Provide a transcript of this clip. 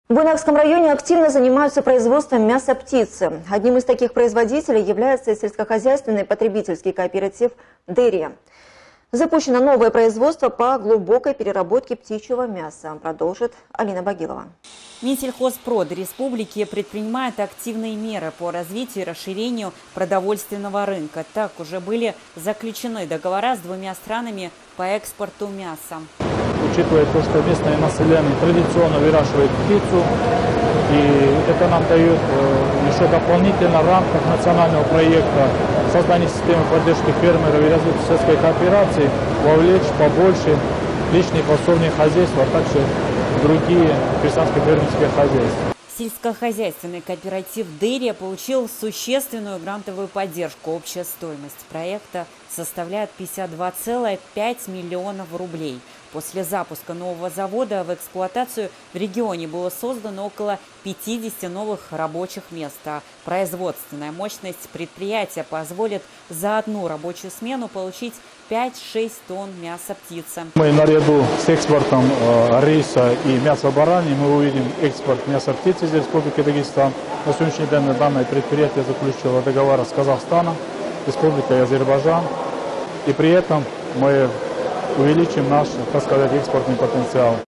В Буйнакском районе активно занимаются производством мяса птицы. Одним из таких производителей является сельскохозяйственный потребительский кооператив «Дерия». Запущено новое производство по глубокой переработке птичьего мяса, продолжит Алина Багилова. Минсельхозпрод республики предпринимает активные меры по развитию и расширению продовольственного рынка. Так уже были заключены договора с 2 странами по экспорту мяса. Учитывая то, что местное население традиционно выращивает птицу, и это нам дает еще дополнительно в рамках национального проекта создания системы поддержки фермеров и развития сельской кооперации вовлечь побольше личных подсобных хозяйств, а также другие крестьянско-фермерские хозяйства. Сельскохозяйственный кооператив «Дерия» получил существенную грантовую поддержку. Общая стоимость проекта составляет 52,5 миллионов рублей. После запуска нового завода в эксплуатацию в регионе было создано около 50 новых рабочих мест. А производственная мощность предприятия позволит за одну рабочую смену получить 5-6 тонн мяса птицы. Мы наряду с экспортом риса и мяса бараньи мы увидим экспорт мяса птицы из Республики Дагестан. На сегодняшний день данное предприятие заключило договор с Казахстаном, Республикой Азербайджан. И при этом мы увеличим наш, так сказать, экспортный потенциал.